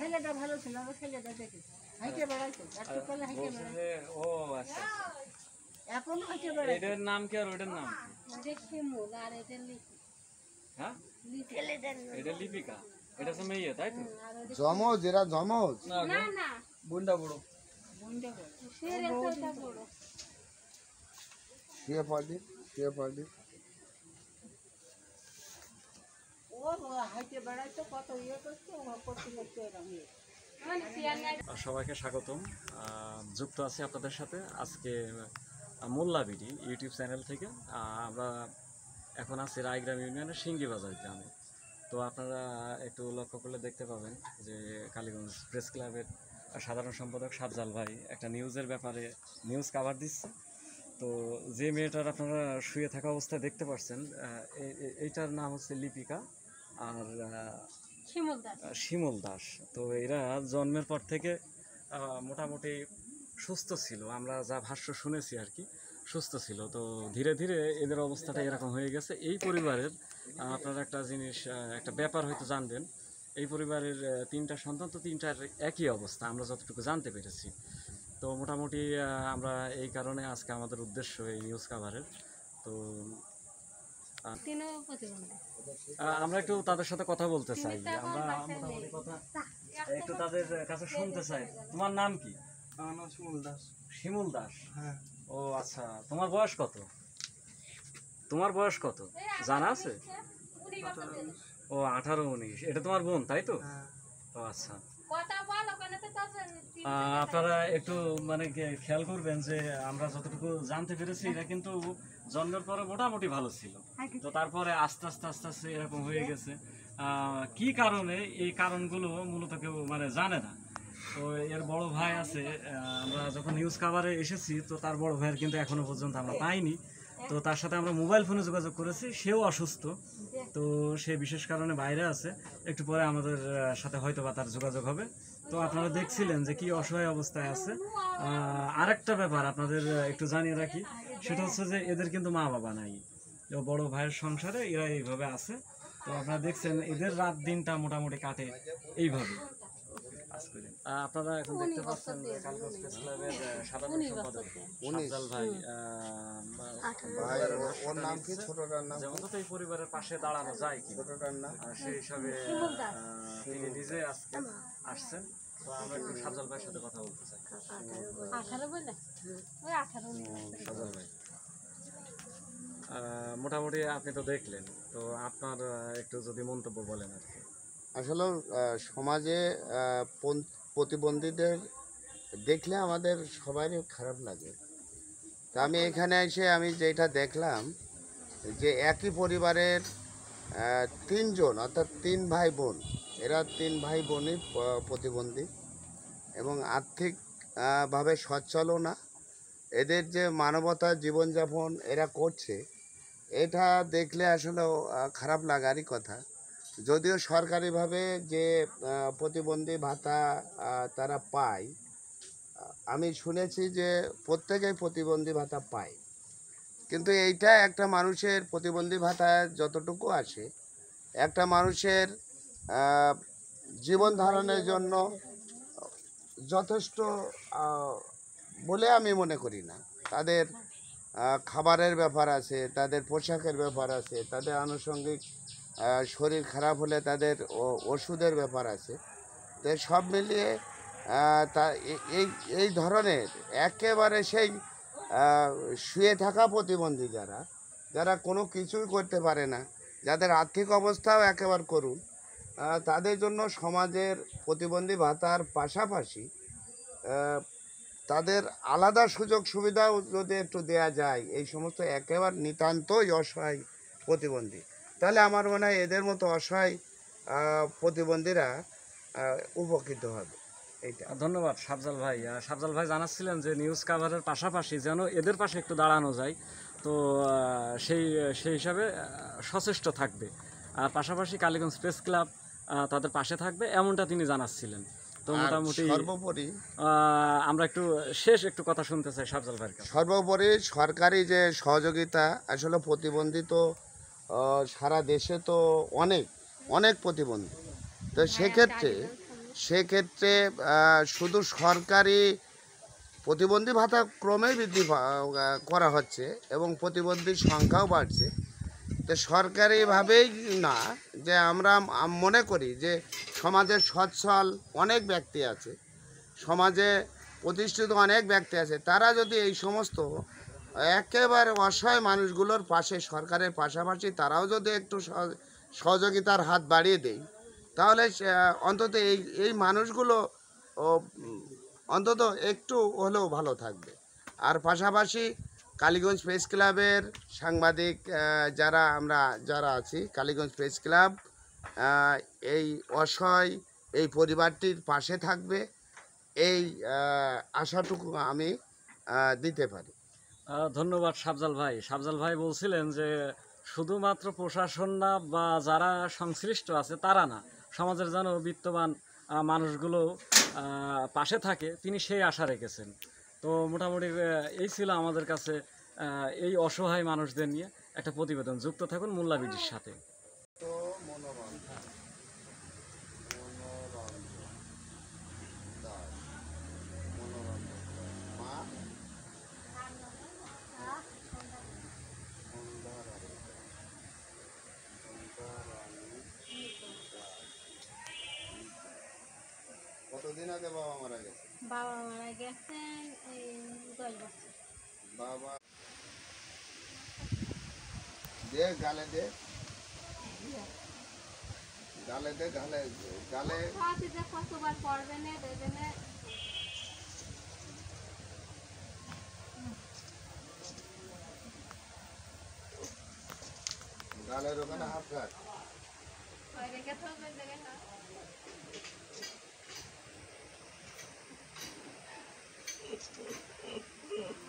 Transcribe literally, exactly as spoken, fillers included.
ছেলেটা ভালো ছিল, আমার ছেলেটা দেখেছি হাইটে বেড়াইতো, একটু করলে হাইটে বেড়াইতো। ও আচ্ছা, এখন হাইটে বেড়াইতো। এটার নাম কি আর ওটার নাম কি? শিমুল আর এটা লিপি। হ্যাঁ, ছেলেটার এটা লিপিকা, এটা তো মেয়ে তাই তো? জমজ, এরা জমজ না না বোনটা বড়, বোনটা বড়, সে রেসটা বড়। শুয়ে পড়ি, শুয়ে পড়ি। ও হাইটে বেড়াইতো, কত ইয়ে করতো, ও করতে করতে এরকম ইয়ে। সবাইকে স্বাগতম, আহ, যুক্ত আছি আপনাদের সাথে আজকে মোল্লা বিডি ইউটিউব চ্যানেল থেকে। আহ, আমরা এখন আছি রায়গ্রাম ইউনিয়নের সিঙ্গি বাজার গ্রামে। তো আপনারা একটু লক্ষ্য করলে দেখতে পাবেন যে কালীগঞ্জ প্রেস ক্লাবের সাধারণ সম্পাদক সাজ্জাল ভাই একটা নিউজের ব্যাপারে নিউজ কাভার দিচ্ছে। তো যে মেয়েটার আপনারা শুয়ে থাকা অবস্থায় দেখতে পাচ্ছেন, এইটার নাম হচ্ছে লিপিকা আর শিমুল দাস। শিমুল দাস। তো এরা জন্মের পর থেকে মোটামুটি সুস্থ ছিল, আমরা যা ভাষ্য শুনেছি আর কি, সুস্থ ছিল। তো ধীরে ধীরে এদের অবস্থাটা এরকম হয়ে গেছে। এই পরিবারের আপনারা একটা জিনিস, একটা ব্যাপার হয়তো জানবেন, এই পরিবারের তিনটা সন্তান, তো তিনটার একই অবস্থা আমরা যতটুকু জানতে পেরেছি। তো মোটামুটি আমরা এই কারণে আজকে আমাদের উদ্দেশ্য এই নিউজ কাভারের। তো আমরা একটু তাদের সাথে কথা বলতে চাই, আমরা মোটামুটি কথা একটু তাদের কাছে শুনতে চাই। তোমার নাম কি? আমার নাম শিমুল দাস। শিমুল দাস, হ্যাঁ। ও আচ্ছা, তোমার বয়স কত? তোমার বয়স কত জানা আছে? ও আঠারো উনিশ। এটা তোমার বোন তাই তো? ও আচ্ছা। আপনারা একটু মানে খেয়াল করবেন যে আমরা যতটুকু জানতে পেরেছি এরা কিন্তু জন্মের পরে মোটামুটি ভালো ছিল, তো তারপরে আস্তে আস্তে আস্তে আস্তে এরকম হয়ে গেছে। কি কারণে, এই কারণগুলো মূলত কেউ মানে জানে না। তো এর বড় ভাই আছে, আমরা যখন নিউজ কাভারে এসেছি তো তার বড় ভাইয়ের কিন্তু এখনো পর্যন্ত আমরা পাইনি। তো তার সাথে আমরা মোবাইল ফোনে যোগাযোগ করেছি, সেও অসুস্থ, তো সে বিশেষ কারণে বাইরে আছে। একটু পরে আমাদের সাথে হয়তো বা তার যোগাযোগ হবে। তো আপনারা দেখছিলেন যে কি অসহায় অবস্থায় আছে। আর একটা ব্যাপার আপনাদের একটু জানিয়ে রাখি, সেটা হচ্ছে যে এদের কিন্তু মা বাবা নাই, বড় ভাইয়ের সংসারে এরা এইভাবে আছে। তো আপনারা দেখছেন এদের রাত দিনটা মোটামুটি কাটে এইভাবে। আপনারা এখন দেখতে পাচ্ছেন কালীগঞ্জ প্রেস ক্লাবের সাধারণ সম্পাদক সাজ্জাল ভাই, ওর নাম কি? ছোটটার নাম? যেমন তো এই পরিবারের পাশে দাঁড়ানো যায় কি, ছোটটার নাম সেই হিসাবে তিনি নিজে আজকে আসছেন। তো আমরা একটু সাজ্জাল ভাইয়ের সাথে কথা বলতে চাই। সাজ্জাল ভাই, মোটামুটি আপনি তো দেখলেন, তো আপনার একটু যদি মন্তব্য বলেন আর কি। আসলে সমাজে প্রতিবন্ধীদের দেখলে আমাদের সবারই খারাপ লাগে। তা আমি এখানে এসে আমি যেটা দেখলাম যে একই পরিবারের তিনজন, অর্থাৎ তিন ভাই বোন, এরা তিন ভাই বোনই প্রতিবন্ধী এবং আর্থিকভাবে সচ্ছলও না। এদের যে মানবতার জীবনযাপন এরা করছে, এটা দেখলে আসলে খারাপ লাগারই কথা। যদিও সরকারিভাবে যে প্রতিবন্ধী ভাতা তারা পায়, আমি শুনেছি যে প্রত্যেকেই প্রতিবন্ধী ভাতা পায়, কিন্তু এইটা একটা মানুষের প্রতিবন্ধী ভাতা যতটুকু আসে একটা মানুষের জীবন ধারণের জন্য যথেষ্ট বলে আমি মনে করি না। তাদের খাবারের ব্যাপার আছে, তাদের পোশাকের ব্যাপার আছে, তাদের আনুষঙ্গিক শরীর খারাপ হলে তাদের ওষুধের ব্যাপার আছে। তো সব মিলিয়ে তা এই এই ধরনের একেবারে সেই শুয়ে থাকা প্রতিবন্ধী যারা যারা কোনো কিছুই করতে পারে না, যাদের আর্থিক অবস্থাও একেবারে করুন, তাদের জন্য সমাজের প্রতিবন্ধী ভাতার পাশাপাশি তাদের আলাদা সুযোগ সুবিধাও যদি একটু দেয়া যায় এই সমস্ত একেবারে নিতান্তই অসহায় প্রতিবন্ধী, তাহলে আমার মনে হয় এদের মতো অসহায় প্রতিবন্ধীরা উপকৃত হবে। এইটা। ধন্যবাদ সাজ্জাল ভাই। সাজ্জাল ভাই জানাচ্ছিলেন যে নিউজ কাভারের পাশাপাশি যেন এদের পাশে একটু দাঁড়ানো যায়, তো সেই সেই হিসাবে সচেষ্ট থাকবে, আর পাশাপাশি কালীগঞ্জ প্রেস ক্লাব তাদের পাশে থাকবে, এমনটা তিনি জানাচ্ছিলেন। তো মোটামুটি সর্বোপরি আমরা একটু শেষ একটু কথা শুনতে চাই সাজ্জাল ভাইয়ের কাছে। সর্বোপরি সরকারি যে সহযোগিতা, আসলে প্রতিবন্ধী তো সারা দেশে তো অনেক অনেক প্রতিবন্ধী, তো সেক্ষেত্রে সেক্ষেত্রে আহ, শুধু সরকারি প্রতিবন্ধী ভাতা ক্রমেই বৃদ্ধি পা- করা হচ্ছে এবং প্রতিবন্ধীর সংখ্যাও বাড়ছে। তো সরকারিভাবেই না, যে আমরা আম- মনে করি যে সমাজের সচ্ছল অনেক ব্যক্তি আছে, সমাজে প্রতিষ্ঠিত অনেক ব্যক্তি আছে, তারা যদি এই সমস্ত একেবারে অসহায় মানুষগুলোর পাশে সরকারের পাশাপাশি তারাও যদি একটু সহ- সহযোগিতার হাত বাড়িয়ে দেয়, তাহলে সে- অন্তত এই এই মানুষগুলো ও, উম, অন্তত একটু হলেও ভালো থাকবে। আর পাশাপাশি কালীগঞ্জ প্রেস ক্লাবের সাংবাদিক আহ, যারা আমরা যারা আছি, কালীগঞ্জ প্রেস ক্লাব আহ, এই অসহায় এই পরিবারটির পাশে থাকবে, এই আহ, আশাটুকু আমি আহ, দিতে পারি। আহ, ধন্যবাদ সাবজাল ভাই। সাবজাল ভাই বলছিলেন যে শুধুমাত্র প্রশাসন না বা যারা সংশ্লিষ্ট আছে তারা না, সমাজের যেন বিত্তবান আহ, মানুষগুলো আহ, পাশে থাকে, তিনি সেই আশা রেখেছেন। তো মোটামুটি আহ, এই ছিল আমাদের কাছে আহ, এই অসহায় মানুষদের নিয়ে একটা প্রতিবেদন। যুক্ত থাকুন মোল্লা বিজির সাথে। তো মনোরঞ্জন মনোরঞ্জন দাস, মনোরঞ্জন দাস, মা সন্ধ্যারানী দাস, সন্ধ্যারানী দাস। কতদিন আগে বাবা মারা গেছে? বাবা মারা গেছেন এই দশ বছর। বাবা দে গালে দে, গালে দে, গালে গালে খাওয়াতে যে কতবার পড়বে না দেবে না। গালের ওখানে হাত রাখ। ওই রেখে থাকবে দেখে না। Thank you.